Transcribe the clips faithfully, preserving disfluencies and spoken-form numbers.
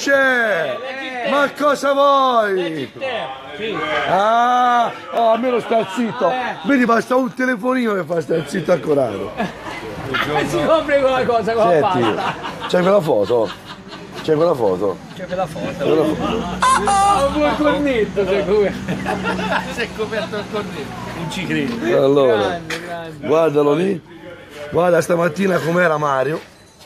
c'è? Ma cosa vuoi? Ah, oh, almeno sta zitto. Vedi, basta un telefonino che fa stare zitto a Corrado. Si compri quella cosa con la pasta. C'è quella foto? C'è quella foto? C'è quella foto. Quella foto. Ah, un buon cornetto, si è coperto il cornetto. Non ci credo. Allora, grande, grande. Guardalo lì. Guarda stamattina com'era Mario.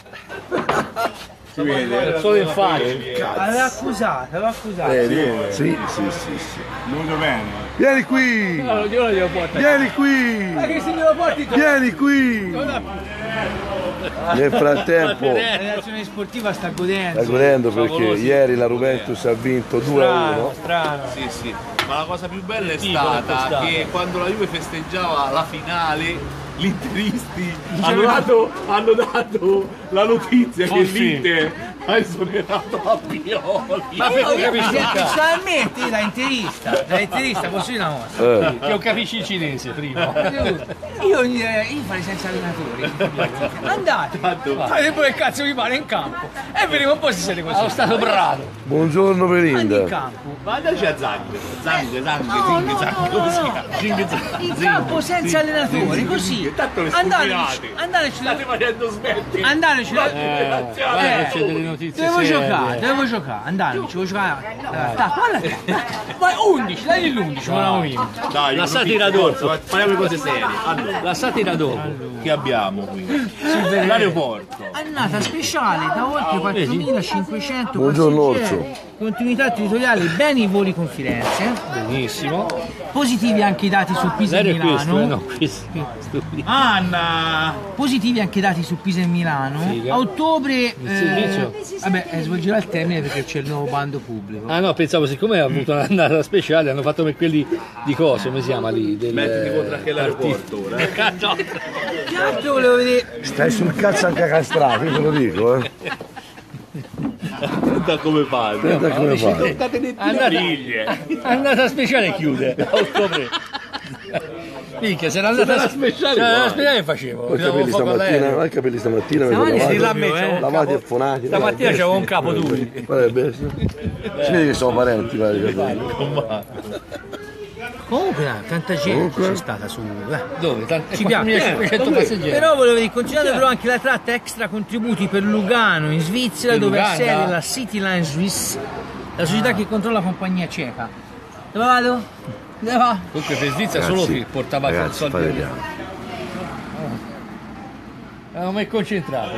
Si vede, solo in faccia. L'aveva accusato, l'aveva accusato. Vedi? Sì, sì, sì, sì. Molto bene. Vieni qui! No, io non glielo porto. Vieni qui! Ma che se glielo porti tu? Vieni qui! Nel frattempo La reazione sportiva sta godendo. sta godendo perché ieri la Juventus ha vinto due a uno. Strano. Sì, sì. Ma la cosa più bella è stata che quando la Juve festeggiava la finale, gli interisti hanno dato, hanno dato la notizia che l'Inter ha esonerato a Pioli. Ma io personalmente da interista, da interista posso dire una cosa. Eh. Che non capisci il cinese prima. Io gli io farei senza allenatori. Andate, fate pure il cazzo vi pare in campo. E vedremo un po' se siete così. Sono stato bravo. Buongiorno Andate in Pelinda. campo. Mandaci a Zang, Zang, Zang, No, Zing, no, Zang, no, come si no, chiama? no. Zing, Zang, In Zing, campo senza Zing, allenatori, Zing, così. Zing. Tanto le Andateci, state andateci. state facendo smetti. Andateci. Eh, c'è delle notizie. Devo giocare, devo giocare, andateci, devo giocare. Attacco, guarda. Vai undici, dai l'undici, volevamo vincere. Dai, La una satira piccola, dopo. parliamo di cose serie. Allora, La satira dopo. che abbiamo qui? L'aeroporto. Annata speciale da oltre quattromilacinquecento Buongiorno, passeggeri, continuità territoriale, bene i voli con Firenze, Benissimo. positivi anche i dati su Pisa e L'aereo è questo, eh? Milano, No, questo. Anna! positivi anche i dati su Pisa e Milano, Figa. a ottobre servizio? eh, vabbè, eh, svolgerà il termine perché c'è il nuovo bando pubblico. Ah no, pensavo siccome ha avuto un'annata speciale hanno fatto come quelli di cosa, come si chiama lì? Del, Mettiti contro anche l'aeroporto ora. eh. No. Che altro volevo vedere? Stai sul cazzo anche castrato, io te lo dico, eh. Da come fai? Guarda come fa. Toccate le Annata, figlie. annata speciale chiude a ottobre. Minchia, se era andata la speciale, se era andata vai. speciale facevo. Ho i capelli stamattina, ho i capelli stamattina, mi Stamattina sono si lavati, l'ha messo, lavati e fonati. Stamattina c'avevo un capo duro. Guarda che bestia. Si vede che sono parenti, guarda i capelli. Comunque no, tanta gente Comunque. c'è stata su. eh. Dove? Tanti Ci piace. quattromilacinquecento passeggeri. Però volevo dire, continuate però anche la tratta extra contributi per Lugano in Svizzera, Per dove ha Lugano? sede la Cityline Swiss, la società che controlla la compagnia ceca. Dove vado? Dove va? Comunque per Svizzera solo Ragazzi, che portava con ragazzi, soldi. fate piano. Non mi è concentrato.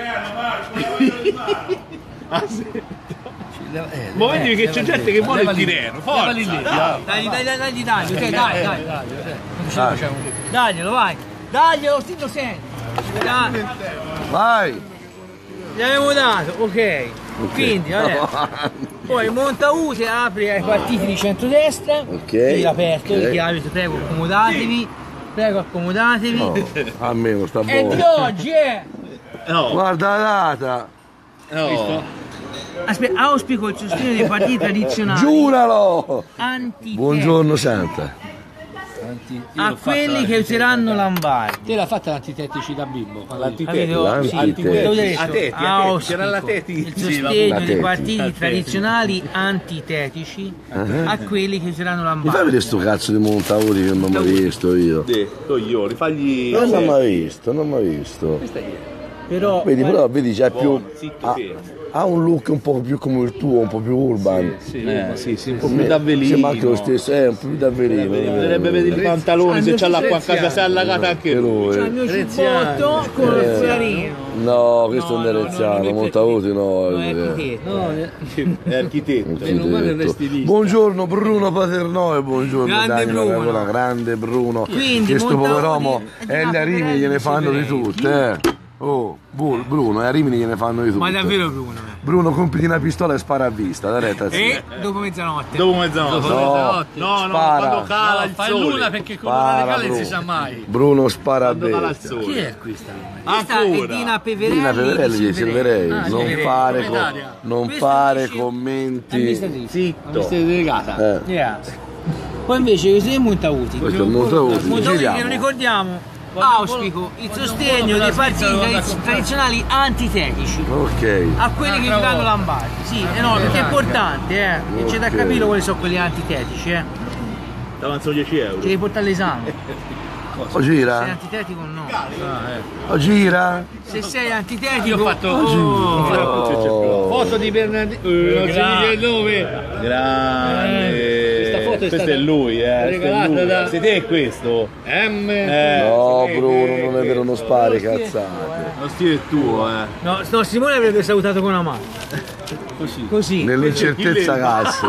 Eh, Ma vedi che c'è gente che vuole il levali- tireno, levali forza! lì, dai. Dai, dai, dai, dai, dai, ok, dai, dai, dai, dai. non ce la facciamo. Daglielo, vai. Daglielo, sti lo senti. Dai, Vai! gli avevo dato, ok. Quindi, vabbè. Poi Montaute apre ai partiti di centrodestra. Ok, Quindi aperto, ok. le chiavi, prego, accomodatevi. Prego, accomodatevi. Oh, almeno sta E di buono. oggi è. No, Guarda la data! no. Aspetta, auspico il sostegno dei partiti tradizionali Giuralo! antitetici Buongiorno Santa. a quelli che useranno Lombardi. Te l'ha fatta l'antitetici da bimbo? Avete- L'antitetici. sì, L'antitetici. avevo detto, A tetti, a tetti, auspico c'era la tetti. il Sì, la- sostegno la dei tetti. partiti tradizionali antitetici a quelli che useranno Mi fai Lombardi. vedere sto cazzo di Montauri che non mi ha visto io? De, coglioni, fagli. Non mi ha mai visto, non mi ha visto. Però Vedi, però vedi c'è più. Buono, zitto, Ha, fermo. ha un look un po' più come il tuo, un po' più urban. Eh, sì, sì, un po' più da velino. Sembra anche lo stesso, è un po' più da velino. Bisognerebbe vedere i pantaloni, se c'ha l'acqua a casa si è allagata anche Che lui. lui. c'è il mio ciubbotto con il fogliarino. No, questo No, è un no, Nereziano, no, Montavuti no. Non è eh. architetto. No, È architetto. Architetto. Buongiorno Bruno Paternò e buongiorno Grande Daniel Bruno. Ragola, grande Bruno. Quindi, che sto Montauri poveromo è di e gli a Rimini gliene fanno di tutte, eh. Oh, Bu- Bruno, e a Rimini gliene fanno di tutte. Ma davvero Bruno? Bruno, compiti una pistola e spara a vista, da retta. E dopo mezzanotte. Dopo mezzanotte. No, No, no, spara. quando cala il fai l'una sole. perché con Spara, l'una legale non si Bruno. sa mai. Bruno spara a Quando cala il bestia. Chi sole. è questa? Questa è Ancora. Dina Peverelli. Dina Peverelli di Silverei, Ah, non Silverei. fare, co- Proprietaria. non Questa fare dice- commenti. Amministratrice. Zitto. Questa è delegata. Eh, Yeah. Poi invece questo è Montauti. questo è molto utile. Montauti che Giriamo. non ricordiamo auspico il sostegno dei partiti tradizionali antitetici Ok. a quelli che vi danno Lombardi. Sì, eh no, perché è importante, eh. E c'è da Ok. capire quali sono quelli antitetici, eh. Avanzo dieci euro. Ci devi portare all'esame. O Sei gira? antitetico o no? O gira? Se sei antitetico. Io ho fatto Oh. foto di Bernardino. Eh, non si dice il nome. Grande. Eh, questa foto è questo stata è lui, eh. Questo è regalata lui. da- Sei te questo? M. Eh, No, sei te, Bruno, te, non è vero, non questo. spari cazzate. Lo stile è tuo, eh. No, no, Simone avrebbe salutato con una mano. Così. Così. Nell'incertezza casse.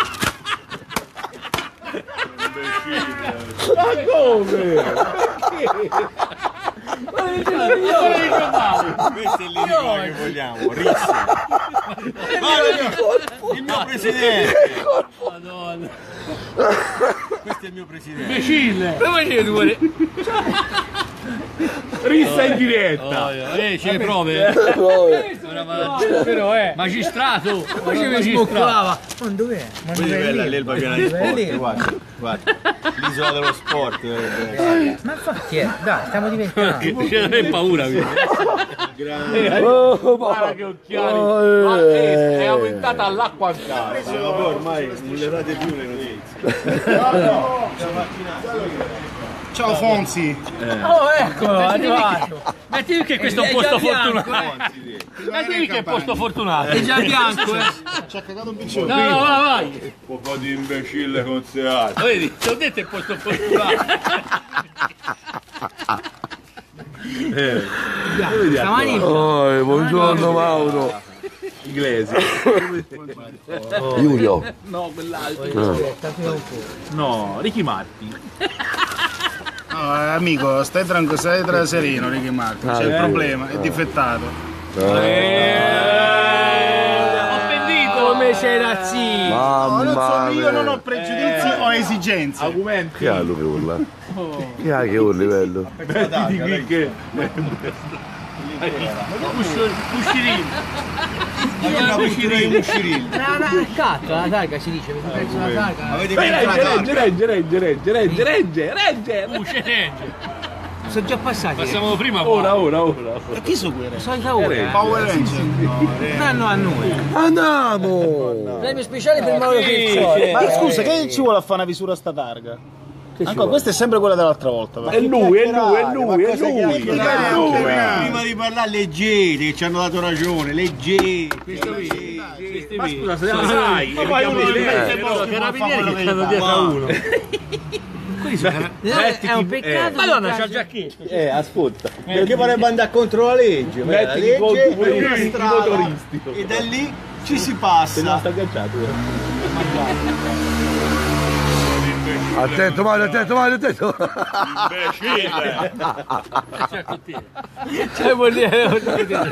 Ma come? Questo è l'unico che vogliamo, Rizzi. Il mio presidente. Madonna. Questo è il mio presidente. Imbecille. Come ci due? Rissa in diretta. Oh, eh, c'è le prove. Però è. Magistrato. Poi ci mi smoccolava. Ma dov'è? Ma Quella è bella, l'Elba piena di sport, guarda, guarda. L'isola dello sport. eh, Ma infatti è, dai, stiamo diventando. Ce n'è paura. Grande. Oh, Guarda che occhiali. Oh, Ma eh. è aumentata all'acqua a casa. Sì, ma poi ormai non le date più le notizie. Ciao Fonzi. Oh, eccolo, è arrivato. Metti che questo è un È posto già bianco, fortunato. Metti che è un posto fortunato. È già bianco, eh. Ci ha cagato un piccione. No, no, vai, vai. Un po' di imbecille consigliato. Vedi, ti ho detto è il posto fortunato. Stamani Oh, buongiorno Mauro. Inglese. Giulio. No, quell'altro. No, Ricky Martin. No, eh, amico, stai tranquillo, stai tra sereno, Ricky Martin. C'è il problema, è difettato. Offendito. come sei razzista. No, non Mamma so, io non ho mia. pregiudizi, ho esigenze. Argumenti. Chi ha lui che urla? Chi ha che urli bello? Mettiti qui che... Uscirini. Una cultura di Muscirini. La, la, la cacca, la targa si dice, mi penso la targa. Avete Regge, vinto la regge, targa. regge, regge, regge, regge, regge, regge. Usce regge. Sono già passati. Passiamo prima. Ora, ora, ora. E chi sono quelle? Solita ora. Power Ranger. Danno a noi. Andiamo! Premio speciale per Mauro Pizzoli. Ma scusa, che ci vuole a fare una visura a sta targa? Ancora, questa è sempre quella dell'altra volta. È lui, è lui, è lui, è lui. È È lui. Prima di parlare leggete, che ci hanno dato ragione, leggete. Ma scusa, se la sai, Ma poi uno vediamo deve- le- però I carabinieri che stanno dietro a uno. È un peccato. Madonna, c'ha il giacchetto. Eh, ascolta, perché vorrebbe andare contro la legge? Beh, la Metti legge i conti è pure una i strada motoristi. e da lì ci si Se no passa. sta agganciato. Attento Mario, attento Mario, attento! Cioè vuol dire.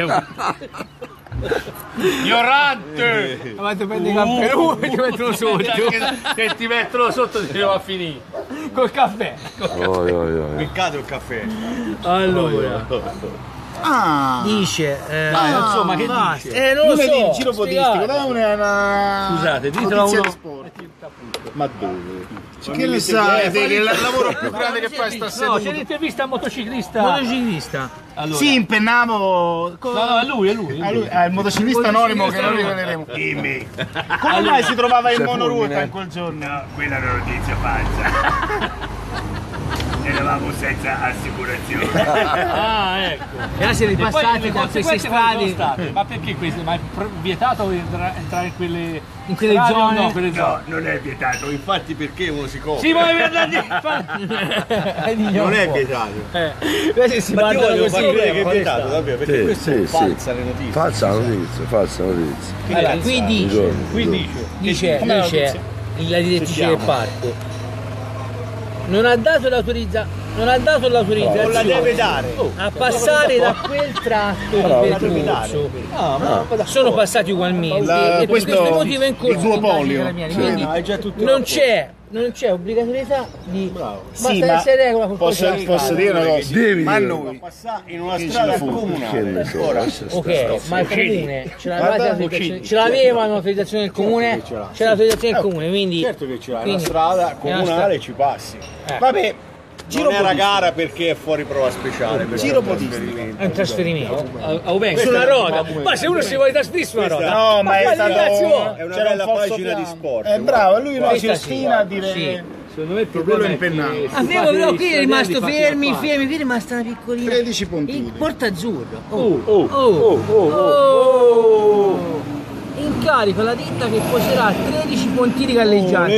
Ignorante! Ma ti prendi il camperone e ti mettono sotto. Se ti mettono sotto ti va a finire. Col caffè. Oi, oi, oi. Peccato il caffè. Allora. Ah, Dice. Eh, insomma, che basta. dice? Eh, non lo numeri so. in giro podistico, dai una, una... Scusate, ditelo a notizia uno. di sport. Ma dove? Che ne sai te che il lavoro più grande che fai sta No, c'è seduto? l'intervista a un motociclista. Motociclista. Allora. Sì, impennavo... No, no, è lui, è lui. Ah, lui, ah, il motociclista anonimo che non riveleremo. Dimmi. Come mai si trovava in monoruota in quel giorno? Quella è una notizia falsa. Eravamo senza assicurazione. Ah, ecco. E ora siete E poi passati le da queste conseguenze quali sono strade. state? Ma perché queste? Ma è pro- vietato entra- entrare in quelle, In quelle strade o zone? No, quelle zone. No, non è vietato. Infatti perché uno si copre? Sì, ma devi andare Non è vietato. Questi si Ma io guardano voglio far così. credere che è vietato davvero, perché Sì, queste sì, sono sì. false le notizie. Falsa notizia, falsa notizia. Allora, qui dice, Buongiorno, Qui buongiorno. dice. dice, dice la direttrice del parco. Non ha dato l'autorizzazione. Non ha dato Non la deve l'autorizzazione dare. a passare da quel tratto di percorso. Sono passati ugualmente La- e per questo- questo motivo è in corso il duopolio. l'indagine carabinieri. Sì, Quindi no, è già tutto non a c'è non c'è obbligatorietà di basta Sì, ma essere regola con posso, cosa posso dire una cosa? Devi Ma dire. noi, Passare in una Che strada ce ne fu? Che comunale. ne so, Ora, lascia stare. ok, ma il comune ce l'aveva Guarda, l'autorizzazione- ce l'avevano l'autorizzazione del comune? che ce l'ha. C'è l'autorizzazione del comune, quindi certo che ce l'hai, una quindi- strada è una comunale strada. ci passi. vabbè, Non era gara perché è fuori prova speciale. Giro podistico. È un trasferimento. Auvenga. Su una roda. Ma se uno si vuole trasferire su una roda. No, ma è stato È una c'era bella un falso pagina di piano. sport. È bravo, lui no, si Questa ostina a dire Sì. Secondo me il quello problema è è che impennato. Ah, fermo, però qui è rimasto fermi, fatti fermi, qui è rimasta una piccolina. tredici puntini. Il porta azzurro. Oh. Oh, oh, oh, oh, Oh. In carico la ditta che poserà tredici pontini galleggianti.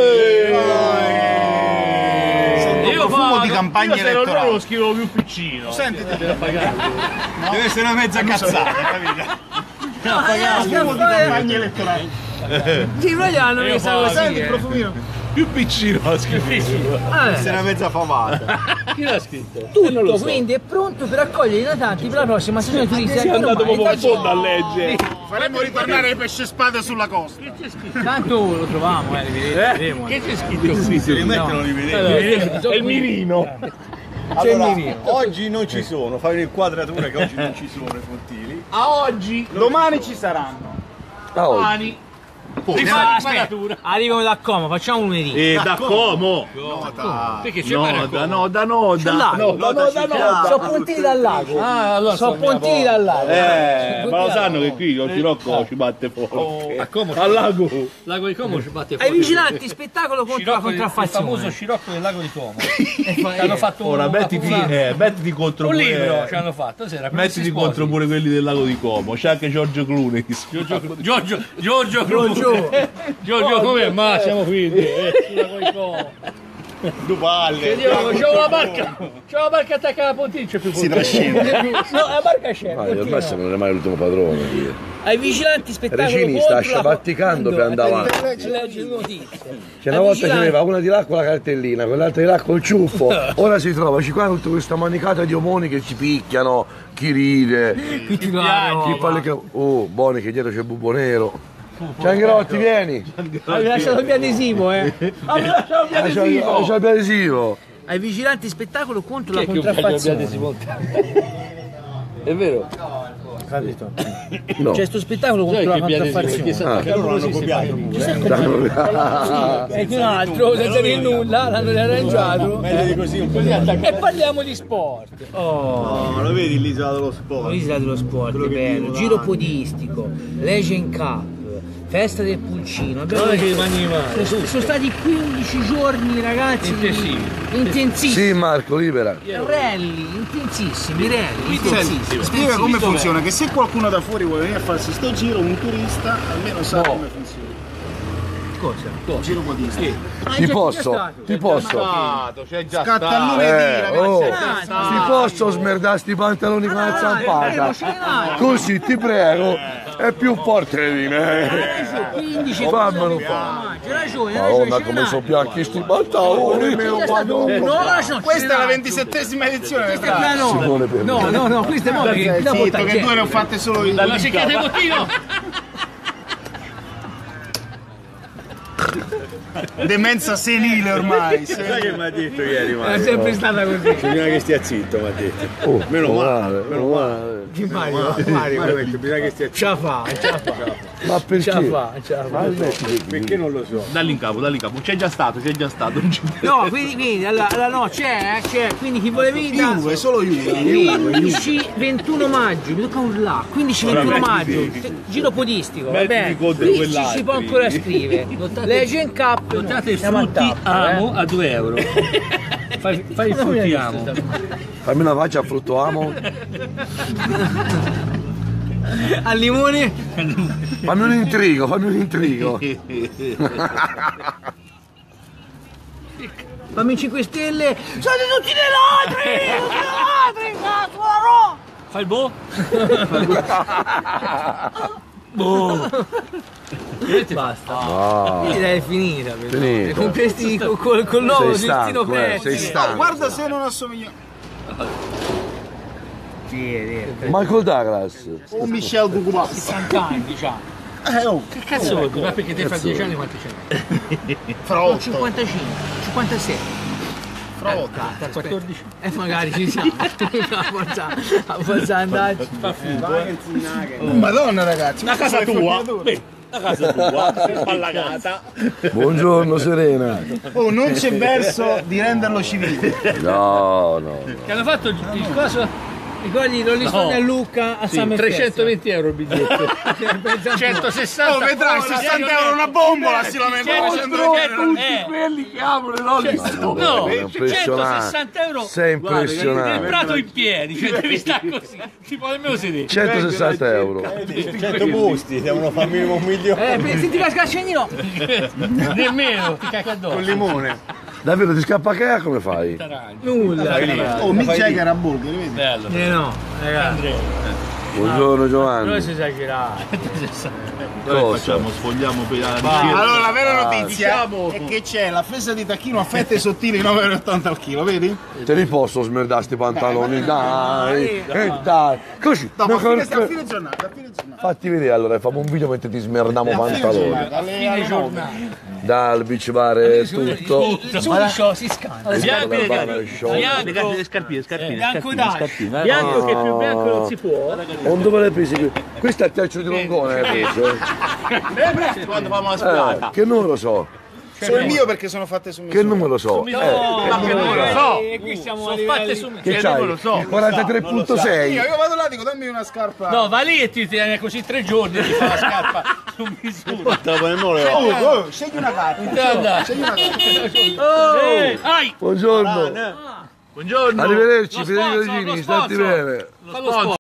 Io profumo di campagna io se non elettorale. lo scrivo più piccino. Senti, Deve essere una mezza cazzata, capito? profumo di campagna elettorale. Sì, noi gli hanno messo così. Senti, eh. profumino. Più piccino ha scritto. Ah, Deve essere una mezza famata. Chi l'ha scritto? tutto quindi è pronto per accogliere i natanti per la prossima stagione turistica. Si è andato ormai proprio a da fondo a leggere. Faremo ritornare i pesce spade sulla costa. Tanto lo troviamo, eh, vedremo. Che c'è scritto qui? Si rimettono li vedete. È il mirino. Allora, oggi non ci sono, fai un'inquadratura che oggi non ci sono i puntili. A oggi, Domani ci saranno. Ah, oh. domani, No, aspetta, arrivano da Como, facciamo lunedì. e da Como. Perché c'è Noda, noda, noda. Là. Noda, noda, noda. Sono pontini dal lago. Ah, allora Sono pontini dal lago. Eh, ma lo sanno che qui lo Scirocco ci batte forte. A Como, Al lago. Lago di Como ci batte Ai fuori. vigilanti spettacolo contro la Scirocco, il contraffazione. famoso scirocco del lago di Como. Che hanno fatto Ora un, mettiti, una- eh, mettiti contro un pure- libro ci hanno fatto. Sera, come si Mettiti sposi. contro pure quelli del lago di Como. C'è anche Giorgio Clooney. Giorgio, Giorgio, Giorgio, Giorgio, Giorgio, come? Ma siamo qui, eh, sulla Lago di Como. Due palle. Vediamo, c'è una barca, c'è una barca attaccata alla pontina, c'è più Si pontina. trascina. No, la barca c'è. Ma continua. ormai se non è mai l'ultimo padrone. Ai vigilanti spettacolo Regini contro sta la- sciabatticando per andare avanti. Leggi le notizie. C'è una volta c'aveva una di là con la cartellina, quell'altra di là col ciuffo. Ora si trova, ci qua tutta questa manicata di omoni che ci picchiano, chi ride, Qui ti guardo. chi fa le ca- oh, buoni che dietro c'è il bubo nero. Ciangherotti, vieni! Hai lasciato il mio adesivo, eh. Hai lasciato il mio adesivo. C'è il adesivo! Ai vigilanti spettacolo contro la Che bello abbiate contraffazione. smontato. È vero? No. C'è sto spettacolo Sai contro la che biadesimo? Perché contraffazione. sa- che loro hanno copiato. E un altro, senza dire nulla, l'hanno riarrangiato. Meglio di così un po' di E parliamo di sport. Oh, No, lo vedi l'isola dello sport? l'isola dello sport, Quello che bello. dico, Giro là. podistico, Legend Cup, festa del pulcino. Abbiamo- Non è che rimani male. sono, sono stati quindici giorni, ragazzi. Intensivi. Intensissimi. Sì Marco, libera! Rally, intensissimi, rally, intensissimi. Spiega come funziona, che se qualcuno da fuori vuole venire a farsi sto giro, un turista almeno sa come funziona. Cosa? Giro podistico. Ah, Ti già- posso? già stato. Ti posso? Stato, c'è già Scatta il stato. lunedì, Eh, ragazzi. oh, Ah, ti posso smerdare sti pantaloni con la zampata? zampata? Così ti prego, è più forte di me. quindici Fammelo fare. fare. C'è ragione, c'è Madonna ragione. come sono bianchi sti pantaloni, mio madonna. No, no, Questa è la ventisettesima edizione del Rally. no, Simone per no, no, no, questo è mo perché dopo Zitto, che tagli- due ne ho fatte solo io. La cercate il bottino! Demenza senile ormai. Sai che mi ha detto ieri, è Mario? sempre stata così. Bisogna che stia zitto, mi ha detto. Oh, Meno male, meno male. Chi Mario? Mario, bisogna che stia zitto. Ce la fa, ce la fa, Ma ce perché? la fa, ce la fa. Perché non lo so. Dalli in capo, dalli in capo. C'è già stato, c'è già stato. non ci- No, quindi, quindi allora, allora no, c'è, eh, c'è, quindi chi vuole venire da Juve, solo Juve. quindici ventuno maggio, mi tocca urlare, quindici ventuno maggio, giro podistico, va Mettiti bene, contro lì ci quell'altro. si può ancora scrivere, Legend Cup, Notate siamo a frutti tappo, amo a due euro. Fai, fai i frutti amo. Fammi una faccia a frutto amo. eh. Al limone, Fammi un intrigo, fammi un intrigo. fammi cinque stelle, sono tutti dei ladri, tutti dei ladri, cazzo, la ro- Fai il boh? Basta. Ah, Quindi dai, è finita. però. Finita. Con questi, col, col, col nuovo sei destino stanco, eh, prezzi. sei stanco. Guarda se non assomiglia. Sì, è vero. Michael Douglas. O Michel Gugubas. sessanta anni, diciamo. Eh, oh, Che cazzo vuol dire? Ma perché te fa dieci anni quanti c'è? fra No, otto. cinquantacinque, cinquantasei. Fra otto. quattordici. E magari ci siamo. A forza, a forza andarci. Madonna ragazzi. A casa tua? Beh, La casa tua, allagata. Buongiorno Serena. Oh, non c'è verso di renderlo civile. No, no. Che hanno fatto il il coso. I cogli non li sto a Lucca a Summer trecentoventi euro il biglietto. centosessanta. Oh, vedrai, sessanta euro una bombola si lamentano. tutti quelli che aprono l'olio. No, È impressionante. centosessanta euro. Sei Il impressionante. prato in piedi, cioè devi stare così. Ti può nemmeno sedere. centosessanta euro. cento busti, devono far minimo un milione. Eh, se ti casca il cenino. Nemmeno, ti cacca addosso. Con limone. Davvero ti scappa che come fai? Nulla. Oh, Mick Jagger a burger, vedi? Bello. Eh no, ragazzi. Buongiorno Noi Giovanni. si esagerato. Cosa? Facciamo, sfogliamo per la Allora, la vera notizia diciamo- è che c'è la fesa di tacchino a fette sottili nove e ottanta al chilo, vedi? Te li posso smerdare sti pantaloni? Dai, eh, dai. Così. Dopo, a no, fine, che- a fine giornata, a fine giornata. Fatti vedere allora, facciamo un video mentre ti smerdiamo pantaloni. Alle, alle nove. Dal beach bar è tutto. Il suo si scanda. Bianco, Dal bar è show. Bianco, le scarpine, scarpine. bianco dai. Bianco che più bianco non si può. Non dove l'hai presi? qui? Questo è il terzo di Longone, hai preso? eh? Quando fanno la Eh, spiata. che numero so? So il mio perché sono fatte su misura. Che numero so? Eh, Non lo so. E qui siamo Sono a fatte livelli- su. che Cioè, c'hai? non lo so. Il quarantatré virgola sei. Io, io vado là e dico dammi una scarpa. No, va lì e ti tieni così tre giorni e ti fa la scarpa su misura. Te la puoi nemmeno Oh, levare. oh, scegli una carta. Scegli una carta. Eh, ai! Buongiorno. Buongiorno. Arrivederci, Lo Federico sponsor, Gini, lo stati sponsor. bene. Fallo sport.